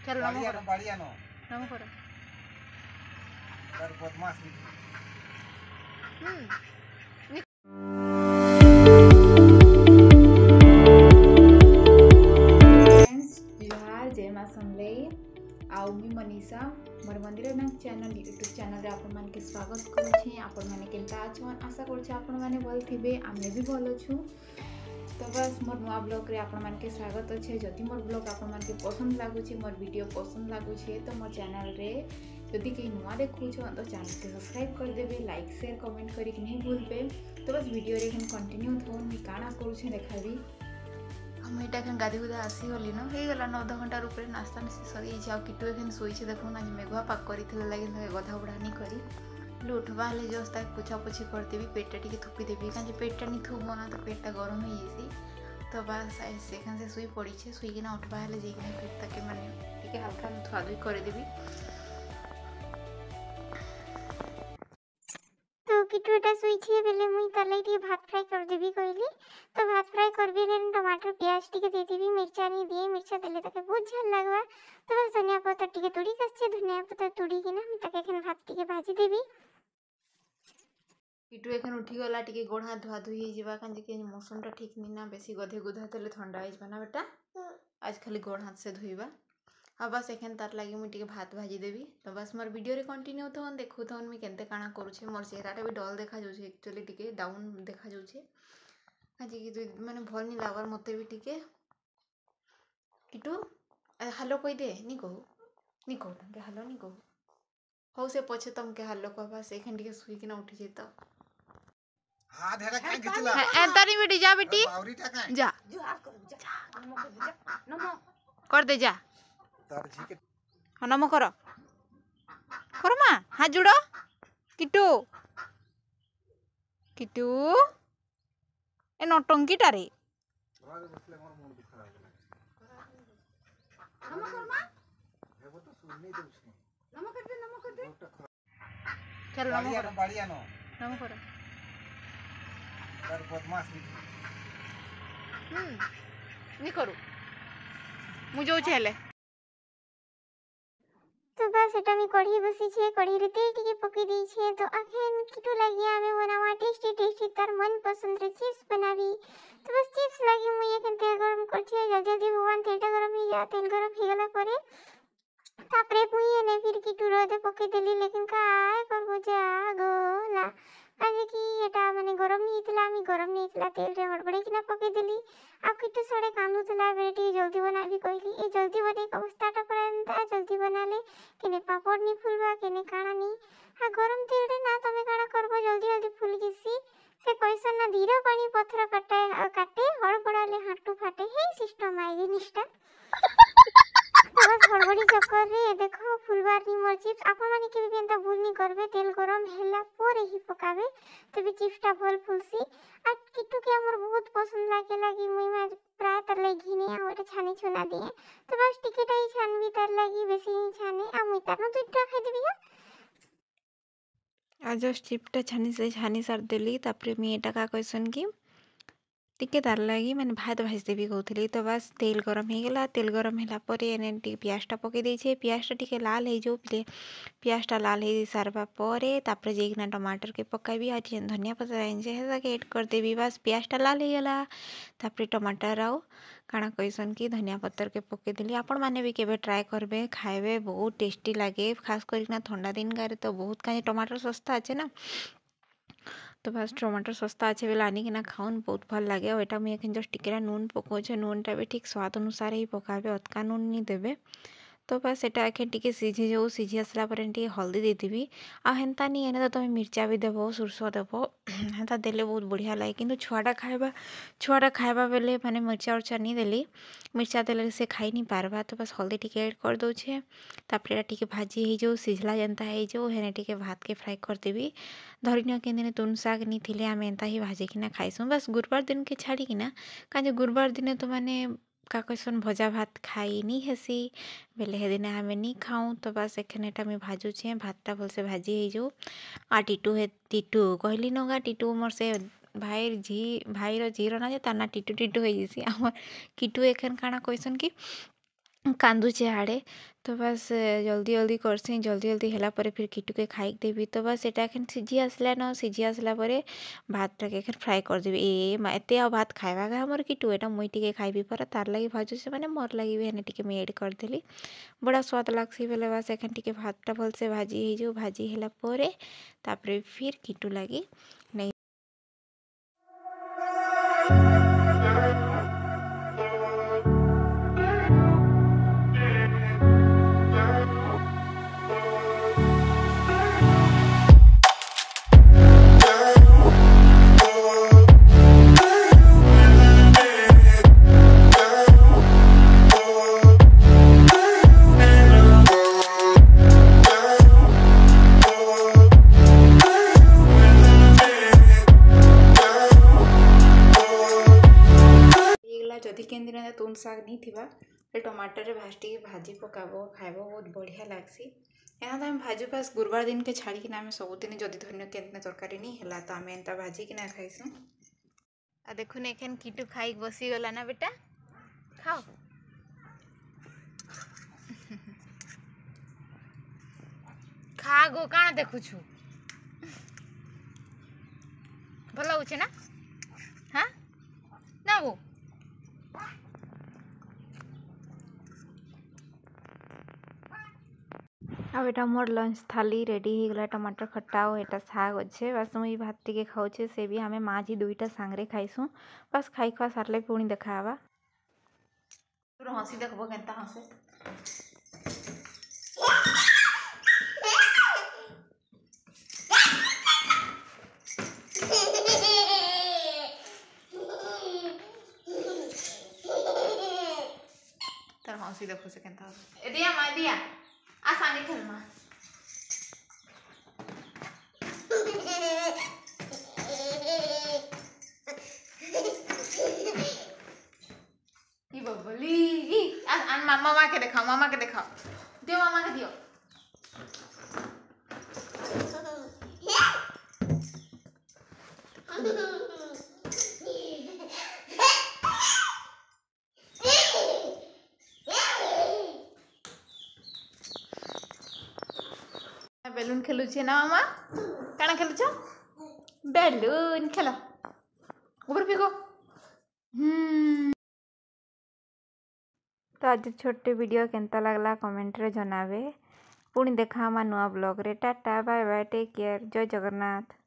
चल नमो करो बढ़िया नो नमो करो यार बदमाश भी फ्रेंड्स जुहार जय माँ समलेई आउ मी मनीषा मोर मंदिर बैंक चैनल यूट्यूब चैनल रे आपण मान के स्वागत करूछी। आपण माने केनता अछन आशा करछि आपण माने भल थिबे आमे भी भल अछु। तो बस मोर नुआ ब्लॉग रे आपण मान के स्वागत अच्छे। जदि मोर ब्लॉग आपण मान के पसंद लागुछि मोर वीडियो पसंद लागुछि तो मोर चैनल रे जदि कहीं नुआ देखु तो चैनल के सब्सक्राइब कर देबे लाइक शेयर कमेंट करी कि नहीं भूलबे। तो बस वीडियो रे कंटिन्यू थोन मी काना करूछि देखाबी। हम एटा के गादी गुदा आसी गली न हे गला 9 घंटा ऊपर नास्ता निसी सरी जाओ किटु एखन सोइछे देखो ना मेघुआ पाक करिथिले लागि गधा बुढ़ानी करी उठवा हेले जस्ट ताक पोछा पोछी करदेवी पेटा टी थुपी देवी कहीं पेटा नहीं थुब ना तो पेटा गरम हो जासी। तो बस सेखान से शुई पड़ी शुईकिना उठवा हेले जाइकिना पेट ताके माने टिके हल्का धुआ धुई करदेवी। तो किटुटा शुईछे बेले मुई तार लागि भात फ्राई कर देबी कहली। तो भात फ्राई करबी रे टमाटर प्याज टिके दे देबी मिर्चा नहीं दिए मिर्चा देले ताके बहुत झल लागबा। तो बस धनिया पत्ता टिके तुड़ी कस्छे धनिया पत्ता तुड़ी किना हम ताके एखन भात टिके भाजी देबी। किटु एखन उठी गला टिके गोड़ हाथ धुआ धुई हो जावा कांजे के मौसमटा ठीक नहीं ना बेसी गधे गुधा तेले ठंडा हो जाबा ना बेटा आज खाली गोड़ हाथ से धुईबा। अब बस एखन तार लागि मुई टिके भात भाजी देबी। तो बस मोर वीडियो रे कंटिन्यू थोन देखु थोन मी केनते काना करूछे मोर चेहराटा भी डल देखा जाउछे एक्चुअली टिके डाउन देखा जाउछे कांजे कि माने भल नहीं लागबार मते भी टिके। किटु हेलो कहि दे नी कहू तंके हेलो नी कहू हो से पछे तमके हेलो कहबा से एखन टिके सुई किना उठी जे त हां धेरा काहे खिचला एंतानी बेटी जा बेटी बावरीटा काहे जा नमो कर दे जा तार जी के नमो करो करो माँ हाथ जुड़ो किटू किटू ए नटंकीटा रे घरे बसले मोर मूड खराब होला नमो कर मां एगो तो सुन नहीं दउछे नमो कर दे चल नमो करो बढ़िया नो नमो करो यार बदमाश भी नी करू मु जो छेले तो बस एटा मी कढ़ी बसी छे कढ़ी रे तेल टिके पके दी छे। तो अखन किटु लागि आमे बनावा टेस्टी टेस्टी तार मन पसंद रे चिप्स बनावी। तो बस चिप्स लागि मुई एखन तेल गरम कर छे जल्दी जल्दी भगवान तेलटा गरम हो गया तेल गरम हो गला परे तापरे मुई एने फिर किटु रे पके देली लेकिन काय करबो जा गोला काजे कि एटा माने गरम नहीं थिला मी गरम नहीं थिला तेल रे हड़बड़े किना पके देली। आ किटु सड़े कांदू थिला बेटी जल्दी बनाबी कहली ए जल्दी बने अवस्थाटा परंता जल्दी बनाले केने पापड़ नहीं फुलबा केने काना नहीं आ गरम तेल रे ना तमे काना करबो जल्दी जल्दी फुल गिसी से कैसन ना धीरे पानी पत्थर काटे हड़बड़ाले हाटू फाटे हे सिस्टम आई जिनिसटा। तो बस हड़बड़ी चक्कर रे देखो फुलबार नी मोर चिप्स आपन माने के भी एंता भूल नहीं करबे तेल गरम हेला पोरे ही पकाबे तबे चिप्सटा भल फुलसी। आ किटु के हमर बहुत पसंद लागी मुई में प्राय तर लगी घिने आ ओटा छानी छुना दिए। तो बस टिकेटा ही छानबी तर लगी बेसी नहीं छाने आ मुई तानो दुइटा खाइ देबी हा आज जस्ट चिप्सटा छानी सार देली तापरे मी एटा का कहसन कि टिके तार लगी मैंने भात भाजी देवी कहूली। तो बस तेल गरम हो गला तेल गरम होला परे एने टिके पियाजटा पके देइछे पियाजटा टिके लाल हो जाऊ पियाजटा लाल हो सारबा परे तापरे जाइकिना टमाटर के पकाबी आ धनिया पत्ता एंजे हेताके ऐड कर देबी। बस पियाजटा लाल हो गला तापरे टमाटर आउ काଣା कहसन कि धनिया पत्तर के पके देली। आपण माने भी केबे ट्राई करबे खाइबे बहुत टेस्टी लागे खास करिना ठंडा दिन गारे तो बहुत काजे टमाटर सस्ता अच्छे ना। तो बस टमाटर सस्ता अच्छे बेला आनी किना खाऊन बहुत भल लगे। और एटा मुई एखन जस्ट टिकेरा नून पकाउछे नूनटा भी ठीक स्वाद अनुसार ही पकाबे अतका नून नहीं देबे। तो बस एटा एखन टिके सिझी जाऊ सिझी आसला पर टिके हल्दी दे देबी आ हेन्ता नहीं एने तो तुम मिर्चा भी देबो सुरस देबो हेन्ता देले बहुत बढ़िया लगे किंतु छुआटा खाइबा बेले माने मिर्चा उर्चा नहीं देली मिर्चा देले से खाई नहीं पारबा। तो बस हल्दी टिके ऐड कर दउछे तापरे टिके भाजी हो जाऊ सिझला जेनता हो जाऊ हेने टिके भात के फ्राई कर देबी। धरिनियो के दिन तुन शाग नहीं थिले आम एंता ही भाजी किना खाइसुँ बस गुरुवार दिन के छाड़ी किना काजे गुरुवार दिन तो माने का कहसन भजा भात खाई नहीं हेसी बेले हे दिने हमें नहीं खाऊँ। तो बस एखन एटा मैं भाजुछे भातटा भलसे भाजी हो जाऊ आ टीटू कहली नगा टीटू मोर से भाईर झीर ना जे तार ना टीटू टीटू हो जैसी आम किटू एखन काଣା कहसन कि कांदुचे हाड़े तो बस जल्दी जल्दी करसी जल्दी जल्दी ହେଲା ପରେ फिर किटुके खाइक देबी तो बस एटा एखन सिझी आसला न सिझी आसला ପରେ भातटा के एखन फ्राए करदेबी एते आ भात खाइबा का हमर किटु एटा मुई टिके खाइबी पर तार लागि भाजुसे माने मोर लागि भी हेने टिके मुई ऐड करदेली बड़ा स्वाद लागसी बेले बस एखन टिके भातटा भलसे भाजी हे जो भाजी ହେଲା ପରେ तापरे फिर किटु लागि नहीं जदि केन दिन तुन शाग नहीं थिबा टमाटर भाजटी भाजी पकाबो खाइबो बहुत बढ़िया लागसी यहाँ तो आम भाजू पास गुरुवार दिन के छाड़ी कि आम सबुदिन जदि धन्य केन तरकारी नहीं है तो आम एंता भाजी कि खाइसु आ देखुन एखन किटु खाई बसी गला ना बेटा खाओ खा गो काना देखुछु भल होचे ना हाँ ना वो अब एटा मोर लंच थाली रेडी हो गला टमाटर खट्टा और एटा साग अच्छे बस मुई भात टिके खाऊचे से भी हमें माँ जी दुईटा सांगरे खाइसु बस खाई खुआ सारले पुणी देखावा हसी देखबो केनता हसे तर हसी देखो से केनता हसे ए दिया मा दिया आ सांगे खेल मा बबली आ मामा के दिखाओ दियो मामा के दियो बेलून खेलु छे ना मामा काना खेलु छ बेलून खेलो ऊपर फेंको तो आज छोटे वीडियो केनता लगला कमेंट रे जनावे पुणी देखा नुआ ब्लॉग रे tata bye bye take care जय जगन्नाथ।